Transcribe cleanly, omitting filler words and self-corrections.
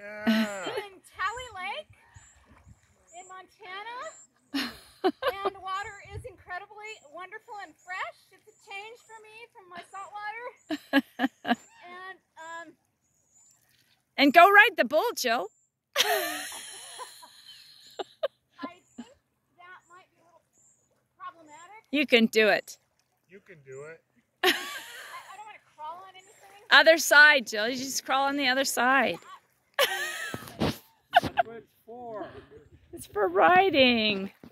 Yeah. in Tally Lake in Montana. And the water is incredibly wonderful and fresh. It's a change for me from my salt water. And go ride the bull, Jill. I think that might be a little problematic. You can do it. You can do it. I don't want to crawl on anything. Other side, Jill. You just crawl on the other side. That's what it's for. It's for riding.